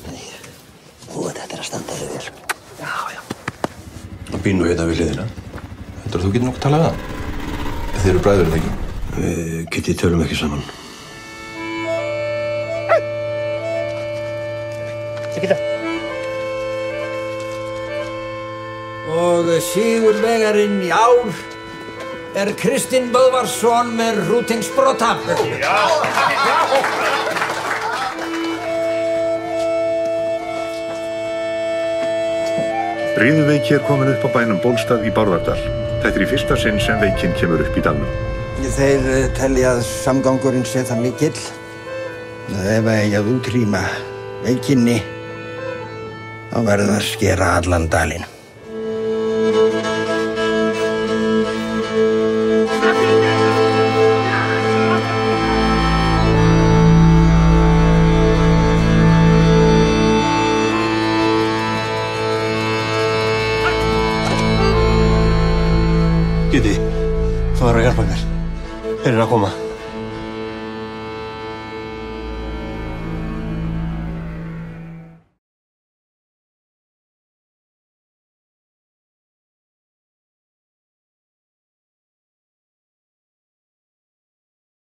Þú þetta að standa þig vel. Já. Og býr nú hérna við hliðina. Heldur þú getur nokkuð talað við hann? Þið eru bræður, eða ekki? Við Kitty tölum ekki saman. Chiquita. Og sigurvegarinn í ár Kristinn Böðvarsson með Hrútingsbrota. Riðuveiki komin upp á bænum Bólstað í Bárðardal. Þetta í fyrsta sinn sem veikin kemur upp í dalnum. Þeir telja að samgangurinn sé það mikill að ef eigi að útrýma veikinni þá verður að skera allan dalinn. Kitty, þú verður að hjálpa mér. Þeir eru að koma.